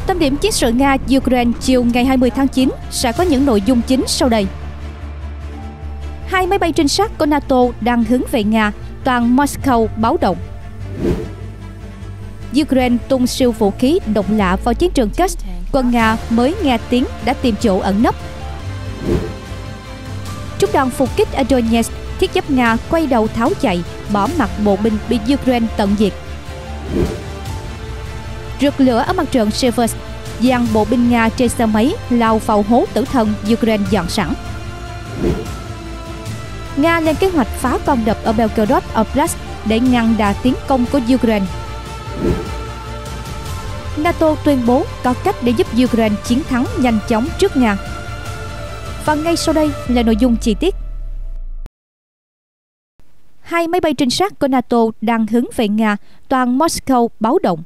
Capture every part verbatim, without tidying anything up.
Tâm điểm chiến sự Nga-Ukraine chiều ngày hai mươi tháng chín sẽ có những nội dung chính sau đây. Hai máy bay trinh sát của NATO đang hướng về Nga, toàn Moscow báo động. Ukraine tung siêu vũ khí độc lạ vào chiến trường Kursk, quân Nga mới nghe tiếng đã tìm chỗ ẩn nấp. Trung đoàn phục kích ở Donetsk, thiết giáp Nga quay đầu tháo chạy, bỏ mặc bộ binh bị Ukraine tận diệt. Rực lửa ở mặt trận Seversk, dàn bộ binh Nga trên xe máy lao vào hố tử thần Ukraine dọn sẵn. Nga lên kế hoạch phá con đập ở Belgorod Oblast để ngăn đà tiến công của Ukraine. NATO tuyên bố có cách để giúp Ukraine chiến thắng nhanh chóng trước Nga. Và ngay sau đây là nội dung chi tiết. Hai máy bay trinh sát của NATO đang hướng về Nga, toàn Moscow báo động.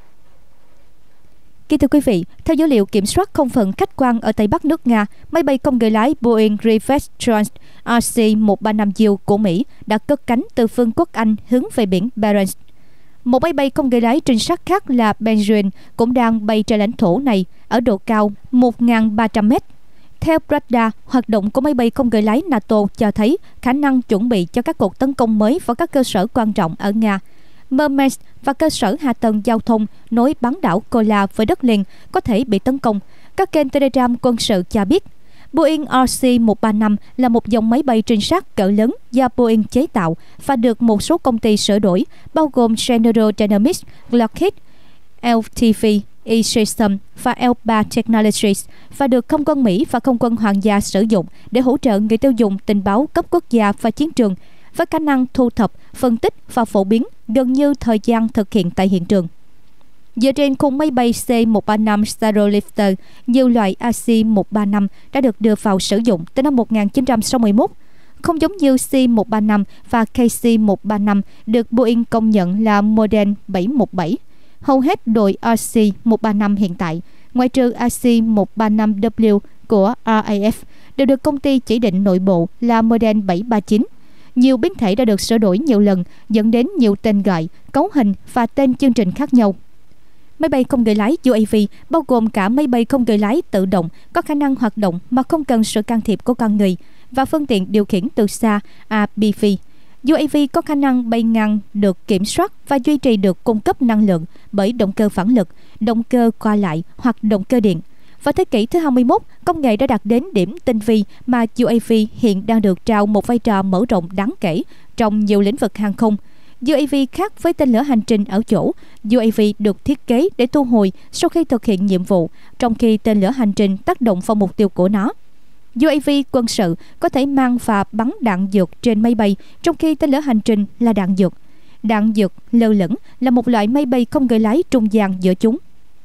Kính thưa quý vị, theo dữ liệu kiểm soát không phận khách quan ở Tây Bắc nước Nga, máy bay không người lái Boeing Revestron R C một ba năm U của Mỹ đã cất cánh từ Vương quốc Anh hướng về biển Barents. Một máy bay không người lái trinh sát khác là Penguin cũng đang bay trên lãnh thổ này ở độ cao một nghìn ba trăm mét. Theo Pravda, hoạt động của máy bay không người lái NATO cho thấy khả năng chuẩn bị cho các cuộc tấn công mới vào các cơ sở quan trọng ở Nga. Murmansk và cơ sở hạ tầng giao thông nối bán đảo Kola với đất liền có thể bị tấn công. Các kênh Telegram quân sự cho biết, Boeing R C một ba năm là một dòng máy bay trinh sát cỡ lớn do Boeing chế tạo và được một số công ty sửa đổi, bao gồm General Dynamics, Lockheed, L T V, E-Systems và L ba Technologies, và được không quân Mỹ và không quân Hoàng gia sử dụng để hỗ trợ người tiêu dùng tình báo cấp quốc gia và chiến trường, với khả năng thu thập, phân tích và phổ biến gần như thời gian thực hiện tại hiện trường. Dựa trên khung máy bay C một ba năm Starlifter, nhiều loại A C một ba năm đã được đưa vào sử dụng từ năm một nghìn chín trăm sáu mươi mốt. Không giống như C một ba năm và K C một ba năm được Boeing công nhận là model bảy một bảy. Hầu hết đội R C một ba năm hiện tại, ngoại trừ A C một ba năm W của R A F, đều được công ty chỉ định nội bộ là model bảy ba chín. Nhiều biến thể đã được sửa đổi nhiều lần, dẫn đến nhiều tên gọi, cấu hình và tên chương trình khác nhau. Máy bay không người lái U A V, bao gồm cả máy bay không người lái tự động, có khả năng hoạt động mà không cần sự can thiệp của con người, và phương tiện điều khiển từ xa A B V. U A V có khả năng bay ngang, được kiểm soát và duy trì được cung cấp năng lượng bởi động cơ phản lực, động cơ qua lại hoặc động cơ điện. Vào thế kỷ thứ hai mươi mốt, công nghệ đã đạt đến điểm tinh vi mà U A V hiện đang được trao một vai trò mở rộng đáng kể trong nhiều lĩnh vực hàng không. U A V khác với tên lửa hành trình ở chỗ, U A V được thiết kế để thu hồi sau khi thực hiện nhiệm vụ, trong khi tên lửa hành trình tác động vào mục tiêu của nó. U A V quân sự có thể mang và bắn đạn dược trên máy bay, trong khi tên lửa hành trình là đạn dược. Đạn dược lơ lửng là một loại máy bay không người lái trung gian giữa chúng.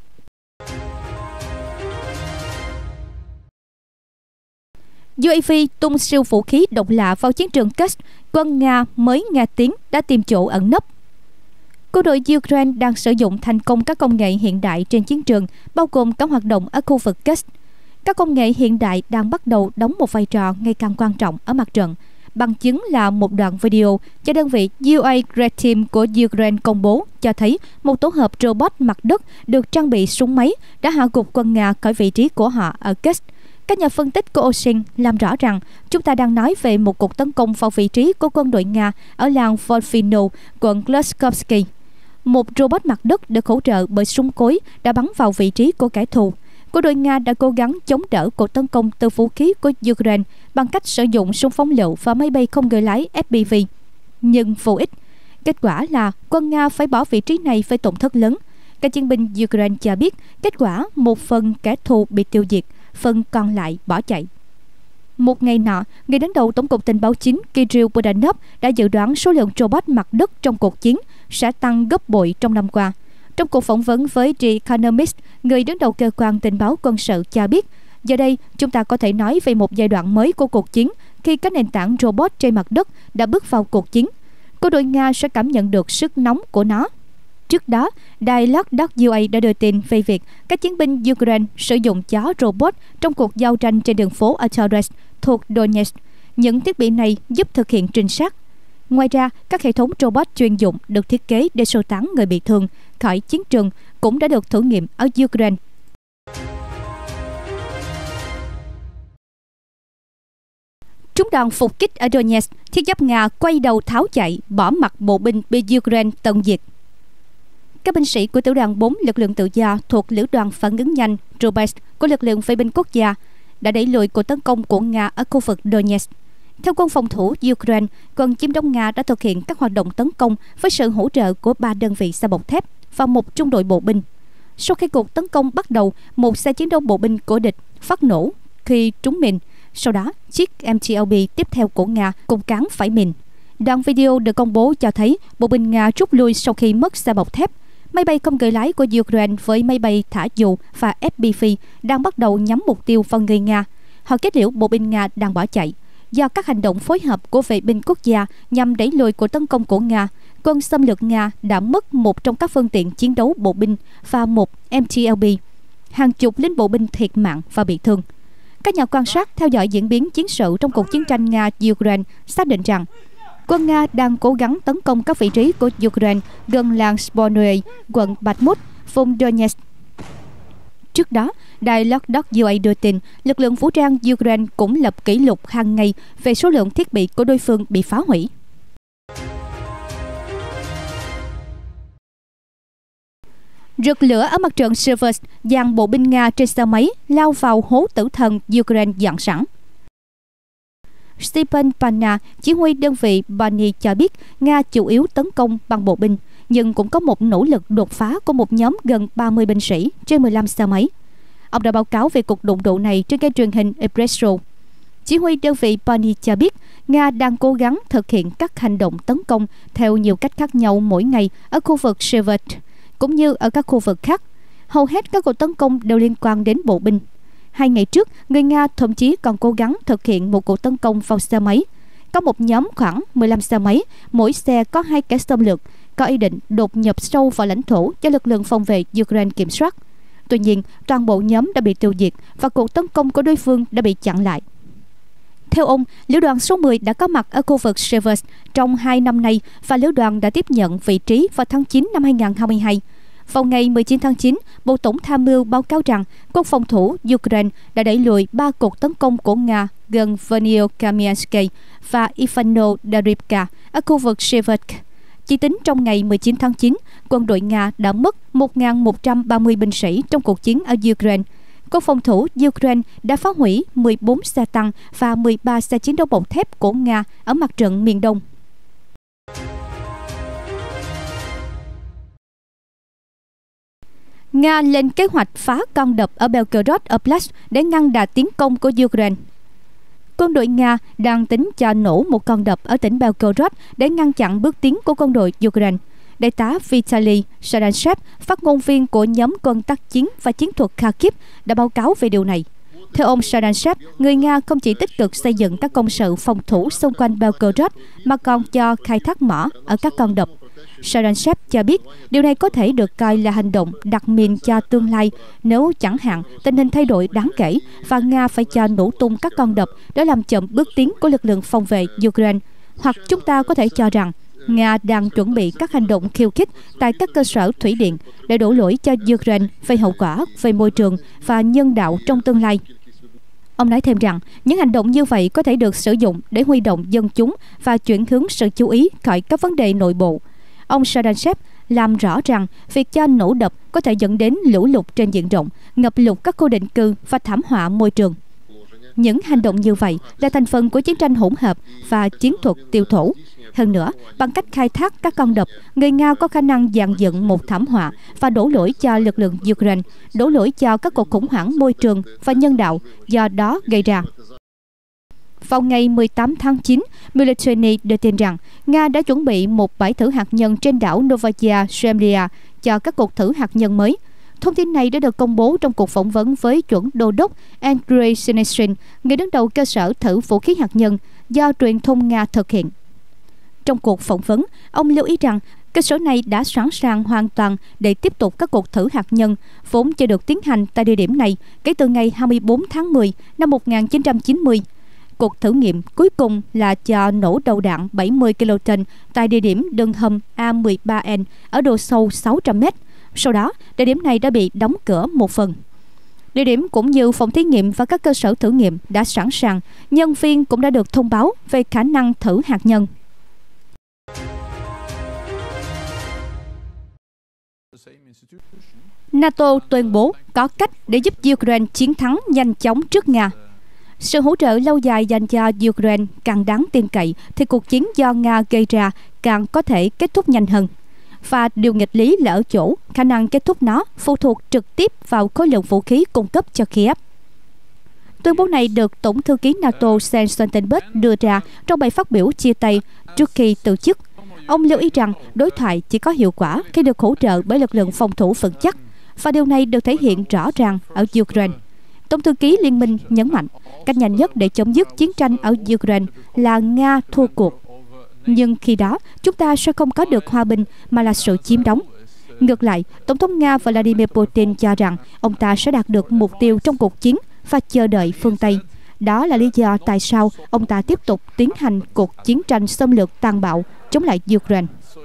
U A V tung siêu vũ khí độc lạ vào chiến trường Kursk, quân Nga mới nghe tiếng đã tìm chỗ ẩn nấp. Quân đội Ukraine đang sử dụng thành công các công nghệ hiện đại trên chiến trường, bao gồm các hoạt động ở khu vực Kursk. Các công nghệ hiện đại đang bắt đầu đóng một vai trò ngày càng quan trọng ở mặt trận. Bằng chứng là một đoạn video do đơn vị U A Red Team của Ukraine công bố cho thấy một tổ hợp robot mặt đất được trang bị súng máy đã hạ gục quân Nga khỏi vị trí của họ ở Kursk. Các nhà phân tích của Osin làm rõ rằng chúng ta đang nói về một cuộc tấn công vào vị trí của quân đội Nga ở làng Volfino, quận Gloskovsky. Một robot mặt đất được hỗ trợ bởi súng cối đã bắn vào vị trí của kẻ thù. Quân đội Nga đã cố gắng chống đỡ cuộc tấn công từ vũ khí của Ukraine bằng cách sử dụng súng phóng lựu và máy bay không người lái F P V, nhưng vô ích. Kết quả là quân Nga phải bỏ vị trí này với tổn thất lớn. Các chiến binh Ukraine cho biết kết quả một phần kẻ thù bị tiêu diệt, phần còn lại bỏ chạy. Một ngày nọ, người đứng đầu Tổng cục Tình báo chính Kirill Budanov đã dự đoán số lượng robot mặt đất trong cuộc chiến sẽ tăng gấp bội trong năm qua. Trong cuộc phỏng vấn với The Economist, người đứng đầu cơ quan tình báo quân sự cho biết, giờ đây chúng ta có thể nói về một giai đoạn mới của cuộc chiến khi các nền tảng robot trên mặt đất đã bước vào cuộc chiến. Quân đội Nga sẽ cảm nhận được sức nóng của nó. Trước đó, đài Lock.ua đã đưa tin về việc các chiến binh Ukraine sử dụng chó robot trong cuộc giao tranh trên đường phố ở Torres thuộc Donetsk. Những thiết bị này giúp thực hiện trinh sát. Ngoài ra, các hệ thống robot chuyên dụng được thiết kế để sơ tán người bị thương khỏi chiến trường cũng đã được thử nghiệm ở Ukraine. Chúng đòn phục kích ở Donetsk, thiết giáp Nga quay đầu tháo chạy, bỏ mặc bộ binh bị Ukraine tận diệt. Các binh sĩ của tiểu đoàn bốn lực lượng tự do thuộc lữ đoàn phản ứng nhanh Robert của lực lượng vệ binh quốc gia đã đẩy lùi cuộc tấn công của Nga ở khu vực Donetsk. Theo quân phòng thủ Ukraine, quân chiếm đóng Nga đã thực hiện các hoạt động tấn công với sự hỗ trợ của ba đơn vị xe bọc thép và một trung đội bộ binh. Sau khi cuộc tấn công bắt đầu, một xe chiến đấu bộ binh của địch phát nổ khi trúng mìn. Sau đó, chiếc em tê lờ bê tiếp theo của Nga cũng cán phải mìn. Đoạn video được công bố cho thấy bộ binh Nga rút lui sau khi mất xe bọc thép. Máy bay không người lái của Ukraine với máy bay thả dù và ép pê vê đang bắt đầu nhắm mục tiêu vào người Nga. Họ kết liễu bộ binh Nga đang bỏ chạy. Do các hành động phối hợp của vệ binh quốc gia nhằm đẩy lùi cuộc tấn công của Nga, quân xâm lược Nga đã mất một trong các phương tiện chiến đấu bộ binh và một em tê lờ bê. Hàng chục lính bộ binh thiệt mạng và bị thương. Các nhà quan sát theo dõi diễn biến chiến sự trong cuộc chiến tranh Nga-Ukraine xác định rằng quân Nga đang cố gắng tấn công các vị trí của Ukraine gần làng Spornoye, quận Bakhmut, vùng Donetsk. Trước đó, đài Lodok u a đưa tin lực lượng vũ trang Ukraine cũng lập kỷ lục hàng ngày về số lượng thiết bị của đối phương bị phá hủy. Rực lửa ở mặt trận Seversk, dàn bộ binh Nga trên xe máy lao vào hố tử thần Ukraine dọn sẵn. Stephen Pana, chỉ huy đơn vị Bani cho biết Nga chủ yếu tấn công bằng bộ binh, nhưng cũng có một nỗ lực đột phá của một nhóm gần ba mươi binh sĩ trên mười lăm xe máy. Ông đã báo cáo về cuộc đụng độ này trên kênh truyền hình Espresso. Chỉ huy đơn vị Bani cho biết Nga đang cố gắng thực hiện các hành động tấn công theo nhiều cách khác nhau mỗi ngày ở khu vực Seversk, cũng như ở các khu vực khác. Hầu hết các cuộc tấn công đều liên quan đến bộ binh. Hai ngày trước, người Nga thậm chí còn cố gắng thực hiện một cuộc tấn công vào xe máy. Có một nhóm khoảng mười lăm xe máy, mỗi xe có hai kẻ xâm lược, có ý định đột nhập sâu vào lãnh thổ cho lực lượng phòng vệ Ukraine kiểm soát. Tuy nhiên, toàn bộ nhóm đã bị tiêu diệt và cuộc tấn công của đối phương đã bị chặn lại. Theo ông, lữ đoàn số mười đã có mặt ở khu vực Seversk trong hai năm nay và lữ đoàn đã tiếp nhận vị trí vào tháng chín năm hai nghìn không trăm hai mươi hai. Vào ngày mười chín tháng chín, Bộ Tổng tham mưu báo cáo rằng quân phòng thủ Ukraine đã đẩy lùi ba cuộc tấn công của Nga gần Verkhnyo-Kamiansk và Ivano-Darivka ở khu vực Seversk. Chỉ tính trong ngày mười chín tháng chín, quân đội Nga đã mất một nghìn một trăm ba mươi binh sĩ trong cuộc chiến ở Ukraine. Quân phòng thủ Ukraine đã phá hủy mười bốn xe tăng và mười ba xe chiến đấu bọc thép của Nga ở mặt trận miền Đông. Nga lên kế hoạch phá con đập ở Belgorod Oblast để ngăn đà tiến công của Ukraine. Quân đội Nga đang tính cho nổ một con đập ở tỉnh Belgorod để ngăn chặn bước tiến của quân đội Ukraine. Đại tá Vitaly Sadanchev, phát ngôn viên của nhóm quân tác chiến và chiến thuật Kharkiv, đã báo cáo về điều này. Theo ông Sadanchev, người Nga không chỉ tích cực xây dựng các công sự phòng thủ xung quanh Belgorod mà còn cho khai thác mỏ ở các con đập. Sadanchev cho biết điều này có thể được coi là hành động đặt mìn cho tương lai nếu chẳng hạn tình hình thay đổi đáng kể và Nga phải cho nổ tung các con đập để làm chậm bước tiến của lực lượng phòng vệ Ukraine. Hoặc chúng ta có thể cho rằng Nga đang chuẩn bị các hành động khiêu khích tại các cơ sở thủy điện để đổ lỗi cho Ukraine về hậu quả về môi trường và nhân đạo trong tương lai. Ông nói thêm rằng những hành động như vậy có thể được sử dụng để huy động dân chúng và chuyển hướng sự chú ý khỏi các vấn đề nội bộ. Ông Sadanchev làm rõ rằng việc cho nổ đập có thể dẫn đến lũ lụt trên diện rộng, ngập lụt các khu định cư và thảm họa môi trường. Những hành động như vậy là thành phần của chiến tranh hỗn hợp và chiến thuật tiêu thổ. Hơn nữa, bằng cách khai thác các con đập, người Nga có khả năng dàn dựng một thảm họa và đổ lỗi cho lực lượng Ukraine, đổ lỗi cho các cuộc khủng hoảng môi trường và nhân đạo do đó gây ra. Vào ngày mười tám tháng chín, Military đưa tin rằng Nga đã chuẩn bị một bãi thử hạt nhân trên đảo Novaya Zemlya cho các cuộc thử hạt nhân mới. Thông tin này đã được công bố trong cuộc phỏng vấn với chuẩn đô đốc Andrei Seneshin, người đứng đầu cơ sở thử vũ khí hạt nhân do truyền thông Nga thực hiện. Trong cuộc phỏng vấn, ông lưu ý rằng cơ sở này đã sẵn sàng hoàn toàn để tiếp tục các cuộc thử hạt nhân vốn chưa được tiến hành tại địa điểm này kể từ ngày hai mươi bốn tháng mười năm một nghìn chín trăm chín mươi. Cuộc thử nghiệm cuối cùng là cho nổ đầu đạn bảy mươi ki lô ton tại địa điểm đường hầm A mười ba N ở độ sâu sáu trăm mét. Sau đó, địa điểm này đã bị đóng cửa một phần. Địa điểm cũng như phòng thí nghiệm và các cơ sở thử nghiệm đã sẵn sàng. Nhân viên cũng đã được thông báo về khả năng thử hạt nhân. NATO tuyên bố có cách để giúp Ukraine chiến thắng nhanh chóng trước Nga. Sự hỗ trợ lâu dài dành cho Ukraine càng đáng tin cậy thì cuộc chiến do Nga gây ra càng có thể kết thúc nhanh hơn. Và điều nghịch lý là ở chỗ khả năng kết thúc nó phụ thuộc trực tiếp vào khối lượng vũ khí cung cấp cho Kiev. Tuyên bố này được Tổng thư ký NATO Jens Stoltenberg đưa ra trong bài phát biểu chia tay trước khi từ chức. Ông lưu ý rằng đối thoại chỉ có hiệu quả khi được hỗ trợ bởi lực lượng phòng thủ vững chắc, và điều này được thể hiện rõ ràng ở Ukraine. Tổng thư ký Liên minh nhấn mạnh, cách nhanh nhất để chấm dứt chiến tranh ở Ukraine là Nga thua cuộc. Nhưng khi đó, chúng ta sẽ không có được hòa bình mà là sự chiếm đóng. Ngược lại, Tổng thống Nga Vladimir Putin cho rằng ông ta sẽ đạt được mục tiêu trong cuộc chiến và chờ đợi phương Tây. Đó là lý do tại sao ông ta tiếp tục tiến hành cuộc chiến tranh xâm lược tàn bạo chống lại Ukraine.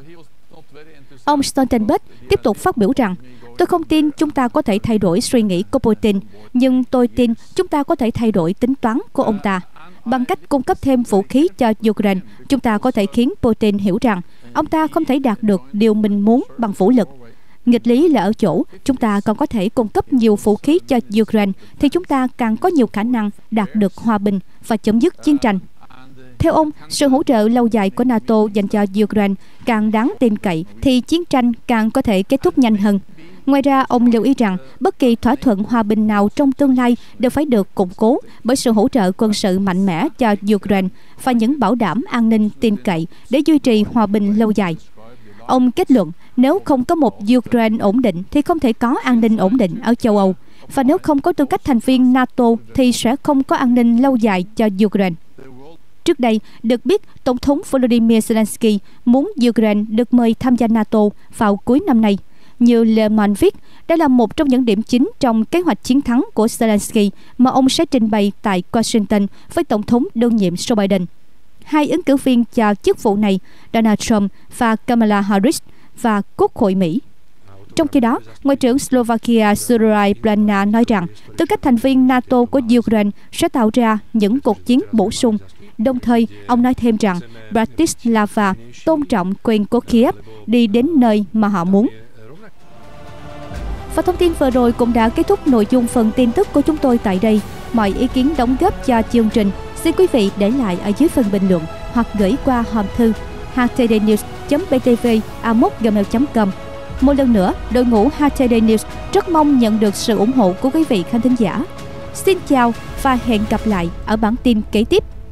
Ông Stoltenberg tiếp tục phát biểu rằng, tôi không tin chúng ta có thể thay đổi suy nghĩ của Putin, nhưng tôi tin chúng ta có thể thay đổi tính toán của ông ta. Bằng cách cung cấp thêm vũ khí cho Ukraine, chúng ta có thể khiến Putin hiểu rằng ông ta không thể đạt được điều mình muốn bằng vũ lực. Nghịch lý là ở chỗ, chúng ta còn có thể cung cấp nhiều vũ khí cho Ukraine, thì chúng ta càng có nhiều khả năng đạt được hòa bình và chấm dứt chiến tranh. Theo ông, sự hỗ trợ lâu dài của NATO dành cho Ukraine càng đáng tin cậy, thì chiến tranh càng có thể kết thúc nhanh hơn. Ngoài ra, ông lưu ý rằng bất kỳ thỏa thuận hòa bình nào trong tương lai đều phải được củng cố bởi sự hỗ trợ quân sự mạnh mẽ cho Ukraine và những bảo đảm an ninh tin cậy để duy trì hòa bình lâu dài. Ông kết luận, nếu không có một Ukraine ổn định thì không thể có an ninh ổn định ở châu Âu. Và nếu không có tư cách thành viên NATO thì sẽ không có an ninh lâu dài cho Ukraine. Trước đây, được biết Tổng thống Volodymyr Zelensky muốn Ukraine được mời tham gia NATO vào cuối năm nay. Như Le Monde viết, đây là một trong những điểm chính trong kế hoạch chiến thắng của Zelensky mà ông sẽ trình bày tại Washington với Tổng thống đương nhiệm Joe Biden. Hai ứng cử viên cho chức vụ này, Donald Trump và Kamala Harris, và Quốc hội Mỹ. Trong khi đó, Ngoại trưởng Slovakia Surai Plana nói rằng tư cách thành viên NATO của Ukraine sẽ tạo ra những cuộc chiến bổ sung. Đồng thời, ông nói thêm rằng Bratislava tôn trọng quyền của Kiev đi đến nơi mà họ muốn. Và thông tin vừa rồi cũng đã kết thúc nội dung phần tin tức của chúng tôi tại đây. Mọi ý kiến đóng góp cho chương trình xin quý vị để lại ở dưới phần bình luận hoặc gửi qua hòm thư h t d news chấm b t v a m o gmail chấm com. Một lần nữa, đội ngũ hát tê đê News rất mong nhận được sự ủng hộ của quý vị khán thính giả. Xin chào và hẹn gặp lại ở bản tin kế tiếp.